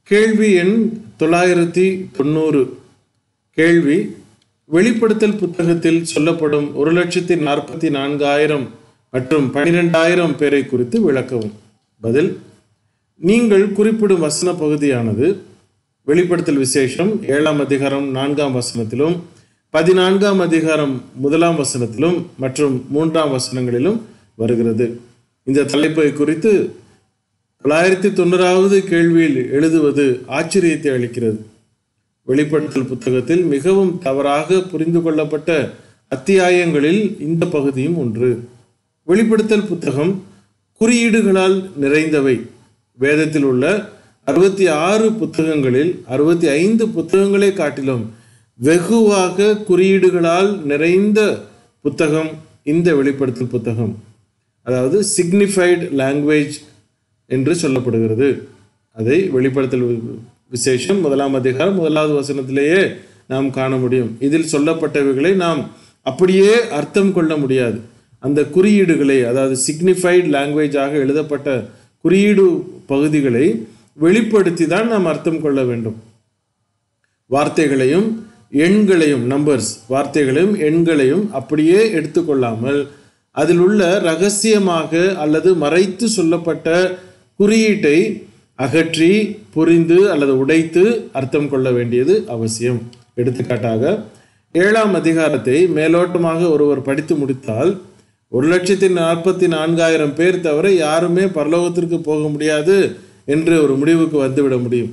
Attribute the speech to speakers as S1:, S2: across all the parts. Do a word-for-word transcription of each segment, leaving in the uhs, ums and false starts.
S1: கேள்வி எண் தொள்ளாயிரத்தி தொண்ணூறு. கேள்வி: வெளிப்படுத்தல் புத்தகத்தில் சொல்லப்படும் ஒரு லட்சத்தி நாற்பத்தி நான்காயிரம் மற்றும் பனிரெண்டாயிரம் பேரை குறித்து விளக்கவும். பதில்: நீங்கள் குறிப்பிடும் வசன பகுதியானது வெளிப்படுத்தல் விசேஷம் ஏழாம் அதிகாரம் நான்காம் வசனத்திலும் பதினான்காம் அதிகாரம் முதலாம் வசனத்திலும் மற்றும் மூன்றாம் வசனங்களிலும் வருகிறது. இந்த தலைப்பை குறித்து தொள்ளாயிரத்தி தொண்ணூறாவது கேள்வியில் எழுதுவது ஆச்சரியத்தை அளிக்கிறது. வெளிப்படுத்தல் புத்தகத்தில் மிகவும் தவறாக புரிந்து கொள்ளப்பட்ட அத்தியாயங்களில் இந்த பகுதியும் ஒன்று. வெளிப்படுத்தல் புத்தகம் குறியீடுகளால் நிறைந்தவை. வேதத்தில் உள்ள அறுபத்தி ஆறு புத்தகங்களில் அறுபத்தி ஐந்து புத்தகங்களை காட்டிலும் வெகுவாக குறியீடுகளால் நிறைந்த புத்தகம் இந்த வெளிப்படுத்தல் புத்தகம். அதாவது சிக்னிஃபைடு லாங்குவேஜ் என்று சொல்லப்படுகிறது. அதை வெளிப்படுத்தல் விசேஷம் முதலாம் அதிகாரம் முதலாவது வசனத்திலேயே நாம் காண முடியும். இதில் சொல்லப்பட்டவைகளை நாம் அப்படியே அர்த்தம் கொள்ள முடியாது. அந்த குறியீடுகளை, அதாவது சிக்னிஃபைடு லாங்குவேஜாக எழுதப்பட்ட குறியீடு பகுதிகளை வெளிப்படுத்தி தான் நாம் அர்த்தம் கொள்ள வேண்டும். வார்த்தைகளையும் எண்களையும், நம்பர்ஸ் வார்த்தைகளையும் எண்களையும் அப்படியே எடுத்துக்கொள்ளாமல் அதில் உள்ள ரகசியமாக அல்லது மறைத்து சொல்லப்பட்ட குறியீட்டை அகற்றி புரிந்து அல்லது உடைத்து அர்த்தம் கொள்ள வேண்டியது அவசியம். எடுத்துக்காட்டாக, ஏழாம் அதிகாரத்தை மேலோட்டமாக ஒருவர் படித்து முடித்தால் ஒரு லட்சத்தி நாற்பத்தி நான்காயிரம் பேர் தவிர யாருமே பரலோகத்திற்கு போக முடியாது என்று ஒரு முடிவுக்கு வந்துவிட முடியும்.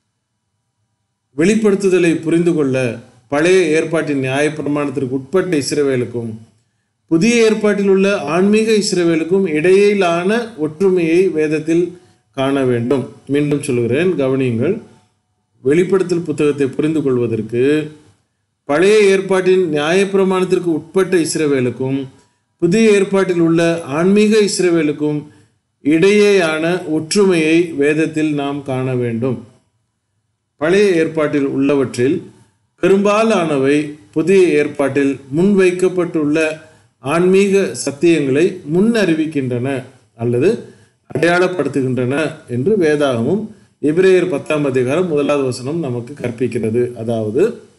S1: வெளிப்படுத்துதலை புரிந்து கொள்ள பழைய ஏற்பாட்டின் நியாயப்பிரமாணத்திற்கு உட்பட்ட இஸ்ரவேலுக்கும் புதிய ஏற்பாட்டில் உள்ள ஆன்மீக இஸ்ரவேலுக்கும் இடையிலான ஒற்றுமையை வேதத்தில் காண வேண்டும். மீண்டும் சொல்கிறேன், கவனியுங்கள். வெளிப்படுத்தல் புத்தகத்தை புரிந்து கொள்வதற்கு பழைய ஏற்பாட்டின் நியாயப்பிரமாணத்திற்கு உட்பட்ட இஸ்ரவேலுக்கும் புதிய ஏற்பாட்டில் உள்ள ஆன்மீக இஸ்ரவேலுக்கும் இடையேயான ஒற்றுமையை வேதத்தில் நாம் காண வேண்டும். பழைய ஏற்பாட்டில் உள்ளவற்றில் பெரும்பாலானவை புதிய ஏற்பாட்டில் முன்வைக்கப்பட்டுள்ள ஆன்மீக சத்தியங்களை முன் அறிவிக்கின்றன அல்லது அடையாளப்படுத்துகின்றன என்று வேதாகமும் எபிரேயர் பத்தாம் அதிகாரம் முதலாவது வசனம் நமக்கு கற்பிக்கிறது. அதாவது,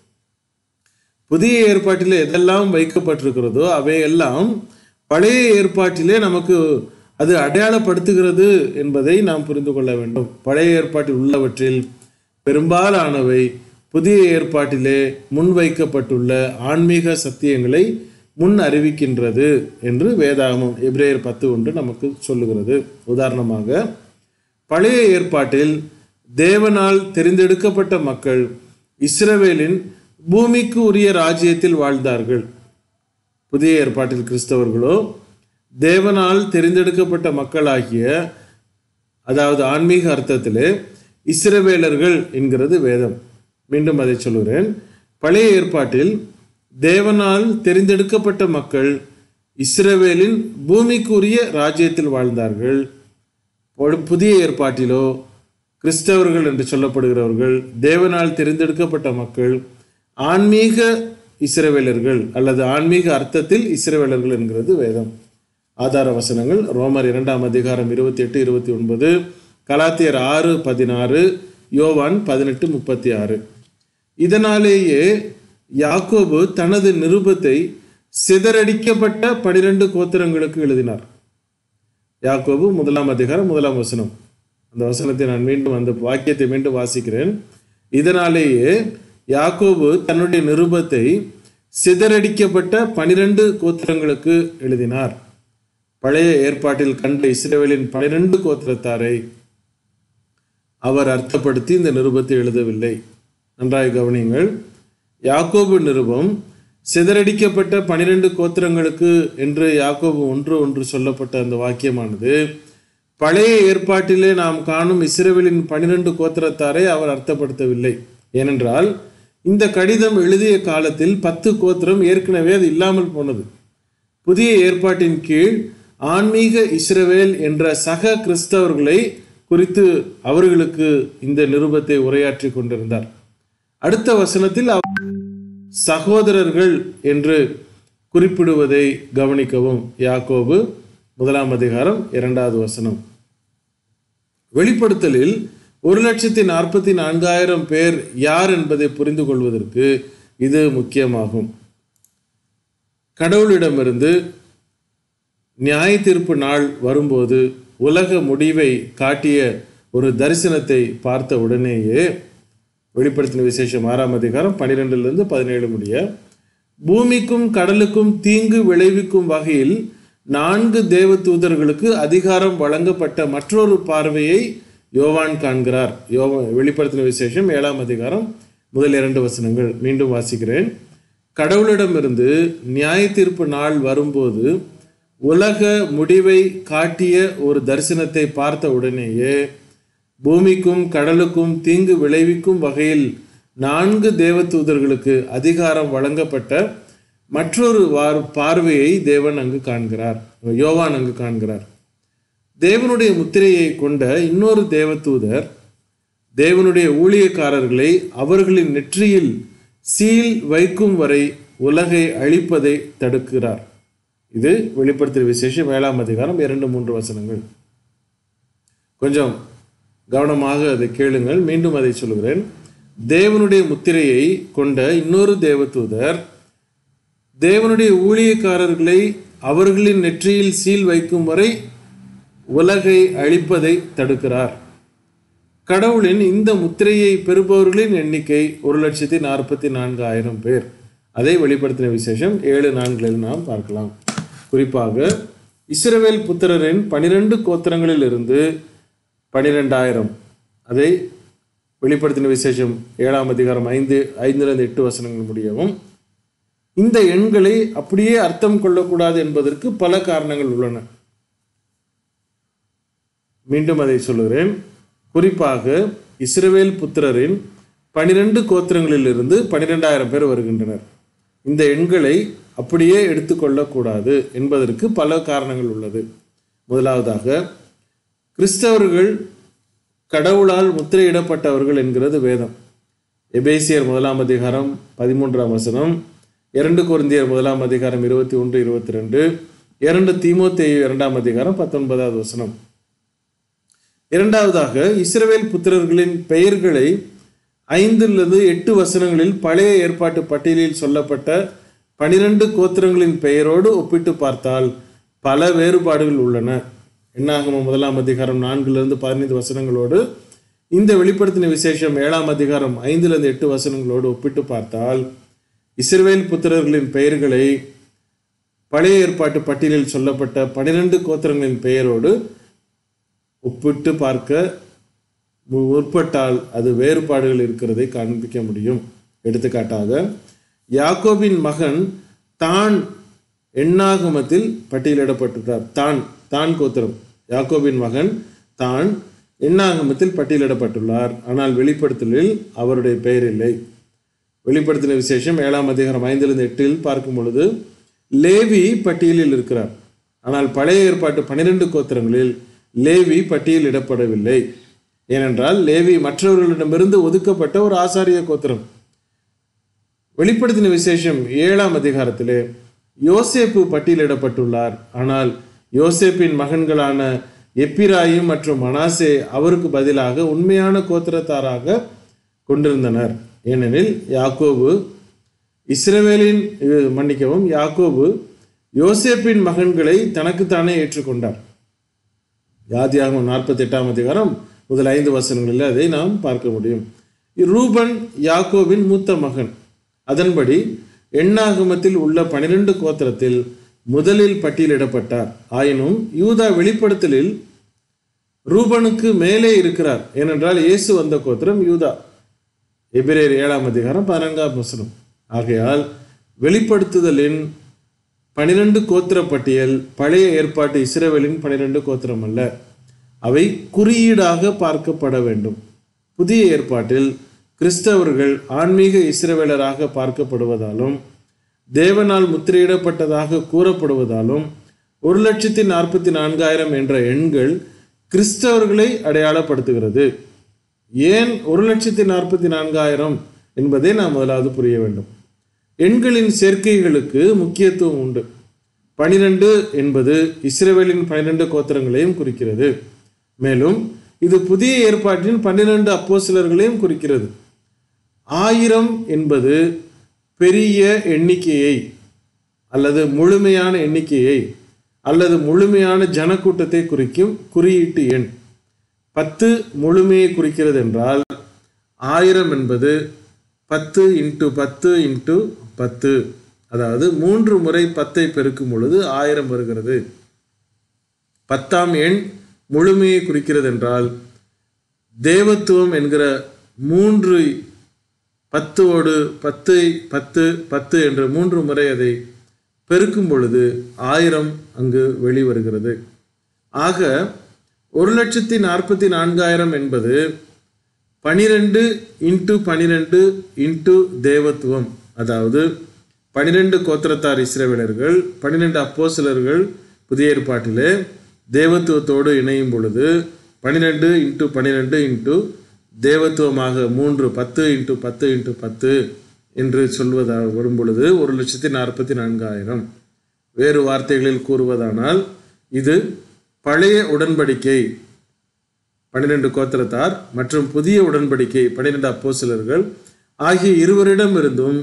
S1: புதிய ஏற்பாட்டிலே எதெல்லாம் வைக்கப்பட்டிருக்கிறதோ அவையெல்லாம் பழைய ஏற்பாட்டிலே நமக்கு அது அடையாளப்படுத்துகிறது என்பதை நாம் புரிந்து கொள்ள வேண்டும். பழைய ஏற்பாட்டில் உள்ளவற்றில் பெரும்பாலானவை புதிய ஏற்பாட்டிலே முன்வைக்கப்பட்டுள்ள ஆன்மீக சத்தியங்களை முன் அறிவிக்கின்றது என்று வேதாகமம் எபிரேயர் பத்து ஒன்று நமக்கு சொல்லுகிறது. உதாரணமாக, பழைய ஏற்பாட்டில் தேவனால் தெரிந்தெடுக்கப்பட்ட மக்கள் இஸ்ரவேலின் பூமிக்கு உரிய ராஜ்யத்தில் வாழ்ந்தார்கள். புதிய ஏற்பாட்டில் கிறிஸ்தவர்களோ தேவனால் தெரிந்தெடுக்கப்பட்ட மக்களாகிய, அதாவது ஆன்மீக அர்த்தத்திலே இஸ்ரவேலர்கள் என்கிறது வேதம். மீண்டும் அதை சொல்கிறேன். பழைய ஏற்பாட்டில் தேவனால் தெரிந்தெடுக்கப்பட்ட மக்கள் இஸ்ரவேலின் பூமிக்குரிய ராஜ்யத்தில் வாழ்ந்தார்கள். புதிய ஏற்பாட்டிலோ கிறிஸ்தவர்கள் என்று சொல்லப்படுகிறவர்கள் தேவனால் தெரிந்தெடுக்கப்பட்ட மக்கள் ஆன்மீக இஸ்ரவேலர்கள் அல்லது ஆன்மீக அர்த்தத்தில் இஸ்ரவேலர்கள் என்கிறது வேதம். ஆதார வசனங்கள்: ரோமர் இரண்டாம் அதிகாரம் இருபத்தி எட்டு இருபத்தி ஒன்பது, கலாத்தியர் ஆறு பதினாறு, யோவான் பதினெட்டு முப்பத்தி ஆறு. இதனாலேயே யாக்கோபு தனது நிருபத்தை சிதறடிக்கப்பட்ட பனிரெண்டு கோத்திரங்களுக்கு எழுதினார். யாக்கோபு முதலாம் அதிகாரம் முதலாம் வசனம். அந்த வசனத்தை நான் மீண்டும், அந்த வாக்கியத்தை மீண்டும் வாசிக்கிறேன். இதனாலேயே யாக்கோபு தன்னுடைய நிருபத்தை சிதறடிக்கப்பட்ட பனிரெண்டு கோத்திரங்களுக்கு எழுதினார். பழைய ஏற்பாட்டில் கண்ட இஸ்ரவேலின் பனிரெண்டு கோத்திரத்தாரை அவர் அர்த்தப்படுத்தி இந்த நிருபத்தை எழுதவில்லை. நன்றாய் கவனியுங்கள். யாக்கோபு நிருபம் சிதறடிக்கப்பட்ட பனிரெண்டு கோத்திரங்களுக்கு என்று யாக்கோபு ஒன்று ஒன்று சொல்லப்பட்ட அந்த வாக்கியமானது பழைய ஏற்பாட்டிலே நாம் காணும் இஸ்ரவேலின் பனிரெண்டு கோத்திரத்தாரை அவர் அர்த்தப்படுத்தவில்லை. ஏனென்றால் இந்த கடிதம் எழுதிய காலத்தில் பத்து கோத்திரம் ஏற்கனவே அது இல்லாமல் போனது. புதிய ஏற்பாட்டின் கீழ் ஆன்மீக இஸ்ரவேல் என்ற சக கிறிஸ்தவர்களை குறித்து அவர்களுக்கு இந்த நிருபத்தை உரையாற்றி கொண்டிருந்தார். அடுத்த வசனத்தில் சகோதரர்கள் என்று குறிப்பிடுவதை கவனிக்கவும். யாக்கோபு முதலாம் அதிகாரம் இரண்டாவது வசனம். வெளிப்படுத்தலில் ஒரு லட்சத்தி நாற்பத்தி நான்காயிரம் பேர் யார் என்பதை புரிந்து கொள்வதற்கு இது முக்கியமாகும். கடவுளிடமிருந்து நியாய தீர்ப்பு நாள் வரும்போது உலக முடிவை காட்டிய ஒரு தரிசனத்தை பார்த்த உடனேயே, வெளிப்படுத்தின விசேஷம் ஆறாம் அதிகாரம் பன்னிரெண்டிலிருந்து பதினேழு முடிய, பூமிக்கும் கடலுக்கும் தீங்கு விளைவிக்கும் வகையில் நான்கு தேவ தூதர்களுக்கு அதிகாரம் வழங்கப்பட்ட மற்றொரு பார்வையை யோவான் காண்கிறார். யோவா வெளிப்படுத்தின விசேஷம் ஏழாம் அதிகாரம் முதல் இரண்டு வசனங்கள் மீண்டும் வாசிக்கிறேன். கடவுளிடமிருந்து நியாய தீர்ப்பு நாள் வரும்போது உலக முடிவை காட்டிய ஒரு தரிசனத்தை பார்த்த உடனேயே, பூமிக்கும் கடலுக்கும் தீங்கு விளைவிக்கும் வகையில் நான்கு தேவ தூதர்களுக்கு அதிகாரம் வழங்கப்பட்ட மற்றொரு வார் பார்வையை தேவன் அங்கு காண்கிறார், யோவான் அங்கு காண்கிறார். தேவனுடைய முத்திரையை கொண்ட இன்னொரு தேவ தூதர் தேவனுடைய ஊழியக்காரர்களை அவர்களின் நெற்றியில் சீல் வைக்கும் வரை உலகை அழிப்பதை தடுக்கிறார். இது வெளிப்படுத்தின விசேஷம் ஏழாம் அதிகாரம் இரண்டு மூன்று வசனங்கள். கொஞ்சம் கவனமாக அதை கேளுங்கள். மீண்டும் அதை சொல்கிறேன். தேவனுடைய முத்திரையை கொண்ட இன்னொரு தேவதூதர் தேவனுடைய ஊழியக்காரர்களை அவர்களின் நெற்றியில் சீல் வைக்கும் வரை உலகை அழிப்பதை தடுக்கிறார். கடவுளின் இந்த முத்திரையை பெறுபவர்களின் எண்ணிக்கை ஒரு லட்சத்தி நாற்பத்தி நான்கு ஆயிரம் பேர். அதை வெளிப்படுத்தின விசேஷம் ஏழு நான்கில் நாம் பார்க்கலாம். குறிப்பாக இஸ்ரவேல் புத்திரரின் பனிரெண்டு கோத்திரங்களில் இருந்து பனிரெண்டாயிரம். அதை வெளிப்படுத்தின விசேஷம் ஏழாம் அதிகாரம் ஐந்து ஐந்திலிருந்து எட்டு வசனங்கள் முடியவும். இந்த எண்களை அப்படியே அர்த்தம் கொள்ளக்கூடாது என்பதற்கு பல காரணங்கள் உள்ளன. மீண்டும் அதை சொல்லுகிறேன். குறிப்பாக இஸ்ரவேல் புத்திரரின் பனிரெண்டு கோத்திரங்களிலிருந்து பனிரெண்டாயிரம் பேர் வருகின்றனர். இந்த எண்களை அப்படியே எடுத்துக்கொள்ளக்கூடாது என்பதற்கு பல காரணங்கள் உள்ளது. முதலாவதாக, கிறிஸ்தவர்கள் கடவுளால் முத்திரையிடப்பட்டவர்கள் என்கிறது வேதம். எபேசியர் முதலாம் அதிகாரம் பதிமூன்றாம் வசனம், இரண்டு கொரிந்தியர் முதலாம் அதிகாரம் இருபத்தி ஒன்று இருபத்தி ரெண்டு, இரண்டு தீமோத்தேயு இரண்டாம் அதிகாரம் பத்தொன்பதாவது வசனம். இரண்டாவதாக, இஸ்ரவேல் புத்திரர்களின் பெயர்களை ஐந்திலிருந்து எட்டு வசனங்களில் பழைய ஏற்பாட்டு பட்டியலில் சொல்லப்பட்ட பனிரெண்டு கோத்திரங்களின் பெயரோடு ஒப்பிட்டு பார்த்தால் பல வேறுபாடுகள் உள்ளன. என்னாகமம் முதலாம் அதிகாரம் நான்கிலிருந்து பதினைந்து வசனங்களோடு இந்த வெளிப்படுத்தின விசேஷம் ஏழாம் அதிகாரம் ஐந்திலிருந்து எட்டு வசனங்களோடு ஒப்பிட்டு பார்த்தால் இஸ்ரவேல் புத்திரர்களின் பெயர்களை பழைய ஏற்பாட்டு பட்டியலில் சொல்லப்பட்ட பனிரெண்டு கோத்திரங்களின் பெயரோடு ஒப்பிட்டு பார்க்க முற்பட்டால் அது வேறுபாடுகள் இருக்கிறதை காண்பிக்க முடியும். எடுத்துக்காட்டாக, யாக்கோபின் மகன் தான் எண்ணாகமத்தில் பட்டியலிடப்பட்டுள்ளார். தான் தான் கோத்திரம் யாக்கோபின் மகன் தான் எண்ணாகமத்தில் பட்டியலிடப்பட்டுள்ளார். ஆனால் வெளிப்படுத்தலில் அவருடைய பெயர் இல்லை. வெளிப்படுத்தின விசேஷம் ஏழாம் அதிகாரம் ஐந்திலிருந்து எட்டில் பார்க்கும் பொழுது லேவி பட்டியலில் இருக்கிறார். ஆனால் பழைய ஏற்பாட்டு பனிரெண்டு கோத்திரங்களில் லேவி பட்டியலிடப்படவில்லை. ஏனென்றால் லேவி மற்றவர்களிடமிருந்து ஒதுக்கப்பட்ட ஒரு ஆசாரிய கோத்திரம். வெளிப்படுத்தின விசேஷம் ஏழாம் அதிகாரத்திலே யோசேப்பு பட்டியலிடப்பட்டுள்ளார். ஆனால் யோசேப்பின் மகன்களான எப்பிராயிம் மற்றும் மனாசே அவருக்கு பதிலாக உண்மையான கோத்திரத்தாராக கொண்டிருந்தனர். ஏனெனில் யாக்கோபு இஸ்ரவேலின் மன்னிக்கவும் யாக்கோபு யோசேப்பின் மகன்களை தனக்குத்தானே ஏற்றுக்கொண்டார். யாதியாகமம் நாற்பத்தி எட்டாம் அதிகாரம் முதல் ஐந்து வசனங்களில் அதை நாம் பார்க்க முடியும். ரூபன் யாக்கோபின் மூத்த மகன். அதன்படி எண்ணாகமத்தில் உள்ள பனிரெண்டு கோத்திரத்தில் முதலில் பட்டியலிடப்பட்டார். ஆயினும் யூதா வெளிப்படுத்தலில் ரூபனுக்கு மேலே இருக்கிறார். ஏனென்றால் இயேசு வந்த கோத்திரம் யூதா. எபிரேயர் ஏழாம் அதிகாரம் பதினான்காம் வசனம். ஆகையால் வெளிப்படுத்துதலின் பனிரெண்டு கோத்திர பட்டியல் பழைய ஏற்பாட்டு இஸ்ரவேலின் பனிரெண்டு கோத்திரம் அல்ல. அவை குறியீடாக பார்க்கப்பட வேண்டும். புதிய ஏற்பாட்டில் கிறிஸ்தவர்கள் ஆன்மீக இஸ்ரவேலராக பார்க்கப்படுவதாலும் தேவனால் முத்திரையிடப்பட்டதாக கூறப்படுவதாலும் ஒரு லட்சத்தி நாற்பத்தி நான்காயிரம் என்ற எண்கள் கிறிஸ்தவர்களை அடையாளப்படுத்துகிறது. ஏன் ஒரு லட்சத்தி நாற்பத்தி நான்காயிரம் என்பதை நாம் முதலாவது புரிய வேண்டும். எண்களின் சேர்க்கைகளுக்கு முக்கியத்துவம் உண்டு. பனிரெண்டு என்பது இஸ்ரவேலின் பனிரெண்டு கோத்திரங்களையும் குறிக்கிறது. மேலும் இது புதிய ஏற்பாட்டின் பன்னிரண்டு அப்போஸ்தலர்களையும் குறிக்கிறது. ஆயிரம் என்பது பெரிய எண்ணிக்கையை அல்லது முழுமையான எண்ணிக்கையை அல்லது முழுமையான ஜனக்கூட்டத்தை குறிக்கும் குறியீட்டு எண். பத்து முழுமையை குறிக்கிறது என்றால் ஆயிரம் என்பது பத்து இன்ட்டு பத்து இன்ட்டு பத்து, அதாவது மூன்று முறை பத்தை பெருக்கும் பொழுது ஆயிரம் வருகிறது. பத்தாம் எண் முழுமையை குறிக்கிறது என்றால் தேவத்துவம் என்கிற மூன்று பத்தோடு பத்து பத்து பத்து என்ற மூன்று முறை அதை பெருக்கும் பொழுது ஆயிரம் அங்கு வெளிவருகிறது. ஆக ஒரு லட்சத்தி நாற்பத்தி நான்காயிரம் என்பது பனிரெண்டு இன்ட்டு பனிரெண்டு இன்ட்டு தேவத்துவம், அதாவது பனிரெண்டு கோத்திரத்தார் இஸ்ரவேலர்கள், பனிரெண்டு அப்போஸ்தலர்கள் புதிய ஏற்பாட்டிலே தேவத்துவத்தோடு இணையும் பொழுது பனிரெண்டு இன்ட்டு பனிரெண்டு இன்ட்டு தேவத்துவமாக மூன்று பத்து இன்ட்டு பத்து இன்ட்டு பத்து என்று சொல்வதாக வரும் பொழுது ஒரு லட்சத்தி நாற்பத்தி நான்காயிரம். வேறு வார்த்தைகளில் கூறுவதானால் இது பழைய உடன்படிக்கை பன்னிரெண்டு கோத்திரத்தார் மற்றும் புதிய உடன்படிக்கை பன்னிரெண்டு அப்போஸ்தலர்கள் ஆகிய இருவரிடமிருந்தும்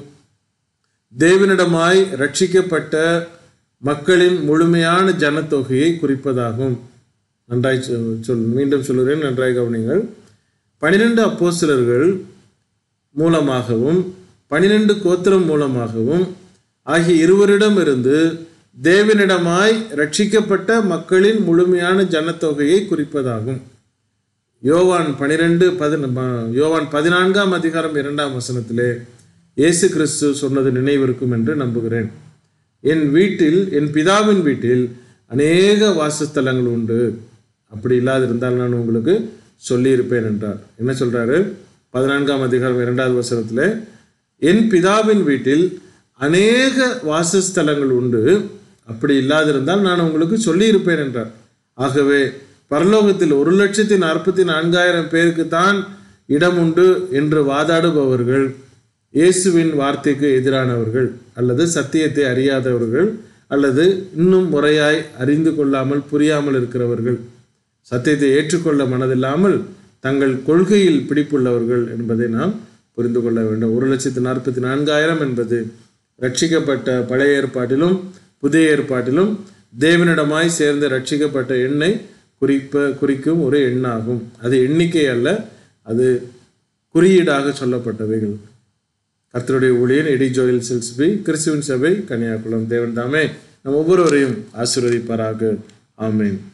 S1: தேவனிடமாய் ரட்சிக்கப்பட்ட மக்களின் முழுமையான ஜனத்தொகையை குறிப்பதாகும். நன்றாய் சொல் மீண்டும் சொல்கிறேன், நன்றாய் கவனிங்கள். பன்னிரெண்டு அப்போஸ்தலர்கள் மூலமாகவும் பன்னிரெண்டு கோத்திரம் மூலமாகவும் ஆகிய இருவரிடமிருந்து தேவனிடமாய் ரட்சிக்கப்பட்ட மக்களின் முழுமையான ஜனத்தொகையை குறிப்பதாகும். யோவான் பனிரெண்டு பதின யோவான் பதினான்காம் அதிகாரம் இரண்டாம் வசனத்திலே இயேசு கிறிஸ்து சொன்னது நினைவிருக்கும் என்று நம்புகிறேன். என் வீட்டில் என் பிதாவின் வீட்டில் அநேக வாசஸ்தலங்கள் உண்டு, அப்படி இல்லாதிருந்தால் நான் உங்களுக்கு சொல்லியிருப்பேன் என்றார். என்ன சொல்றாரு? பதினான்காம் அதிகாரம் இரண்டாவது வசனத்திலே என் பிதாவின் வீட்டில் அநேக வாசஸ்தலங்கள் உண்டு, அப்படி இல்லாதிருந்தால் நான் உங்களுக்கு சொல்லியிருப்பேன் என்றார். ஆகவே பரலோகத்தில் ஒரு லட்சத்தி நாற்பத்தி நான்காயிரம் பேருக்கு தான் இடம் உண்டு என்று வாதாடுபவர்கள் இயேசுவின் வார்த்தைக்கு எதிரானவர்கள் அல்லது சத்தியத்தை அறியாதவர்கள் அல்லது இன்னும் முறையாய் அறிந்து கொள்ளாமல் புரியாமல் இருக்கிறவர்கள், சத்தியத்தை ஏற்றுக்கொள்ள மனதில்லாமல் தங்கள் கொள்கையில் பிடிப்புள்ளவர்கள் என்பதை நாம் புரிந்து கொள்ள வேண்டும். ஒரு லட்சத்தி நாற்பத்தி நான்காயிரம் என்பது ரட்சிக்கப்பட்ட பழைய ஏற்பாட்டிலும் புதிய ஏற்பாட்டிலும் தேவனிடமாய் சேர்ந்து ரட்சிக்கப்பட்ட எண்ணை குறிப்ப குறிக்கும் ஒரு எண்ணாகும். அது எண்ணிக்கை அல்ல, அது குறியீடாக சொல்லப்பட்டவைகள். கர்த்தருடைய ஊழியன் எடி ஜோயல் சில்ஸ்பி, கிறிஸ்துவின் சபை, கன்னியாகுளம். தேவன் தாமே நம் ஒவ்வொருவரையும் ஆசீர்வதிப்பாராக. ஆமென்.